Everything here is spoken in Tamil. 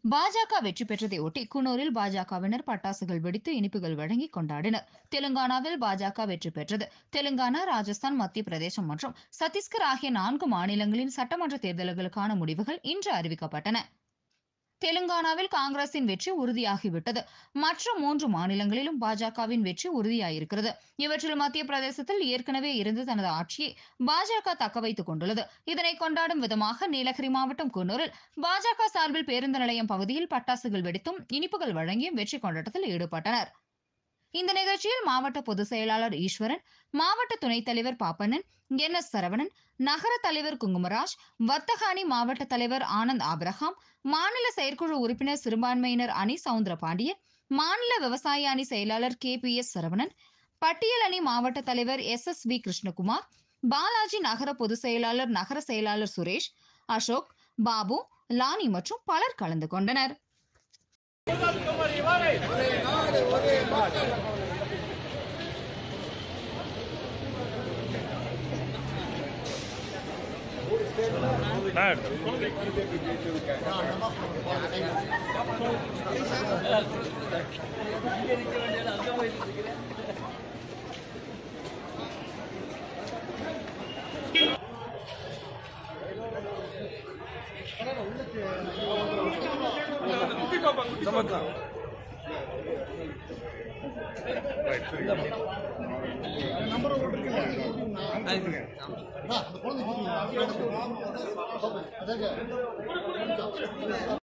பாஜக வெற்றி பெற்றதையொட்டி குன்னூரில் பாஜகவினர் பட்டாசுகள் வெடித்து இனிப்புகள் வழங்கி கொண்டாடினர். தெலுங்கானாவில் பாஜக வெற்றி பெற்றது. தெலுங்கானா, ராஜஸ்தான், மத்திய பிரதேசம் மற்றும் சத்தீஸ்கர் ஆகிய 4 மாநிலங்களின் சட்டமன்ற தேர்தல்களுக்கான முடிவுகள் இன்று அறிவிக்கப்பட்டன. தெலுங்கானாவில் காங்கிரசின் வெற்றி உறுதியாகிவிட்டது. மற்ற 3 மாநிலங்களிலும் பாஜகவின் வெற்றி உறுதியாயிருக்கிறது. இவற்றில் மத்திய பிரதேசத்தில் ஏற்கனவே இருந்து தனது ஆட்சியை பாஜக தக்க வைத்துக் கொண்டுள்ளது. இதனை கொண்டாடும் விதமாக நீலகிரி மாவட்டம் குன்னூரில் பாஜக சார்பில் பேருந்து நிலையம் பகுதியில் பட்டாசுகள் வெடித்தும் இனிப்புகள் வழங்கியும் வெற்றி கொண்டாட்டத்தில் ஈடுபட்டனர். இந்த நிகழ்ச்சியில் மாவட்ட பொதுச் செயலாளர் ஈஸ்வரன், மாவட்ட துணைத் தலைவர் பாப்பண்ணன், NS சரவணன், நகர தலைவர் குங்குமராஜ், வர்த்தக அணி மாவட்ட தலைவர் ஆனந்த் ஆபிரகாம், மாநில செயற்குழு உறுப்பினர் சிறுபான்மையினர் அணி சவுந்தரபாண்டியன், மாநில விவசாய அணி செயலாளர் KPS சரவணன், பட்டியல் அணி மாவட்ட தலைவர் SSV கிருஷ்ணகுமார், பாலாஜி நகர பொதுச் செயலாளர் நகர செயலாளர் சுரேஷ், அசோக், பாபு, லானி மற்றும் பலர் கலந்து கொண்டனர். நம்பர்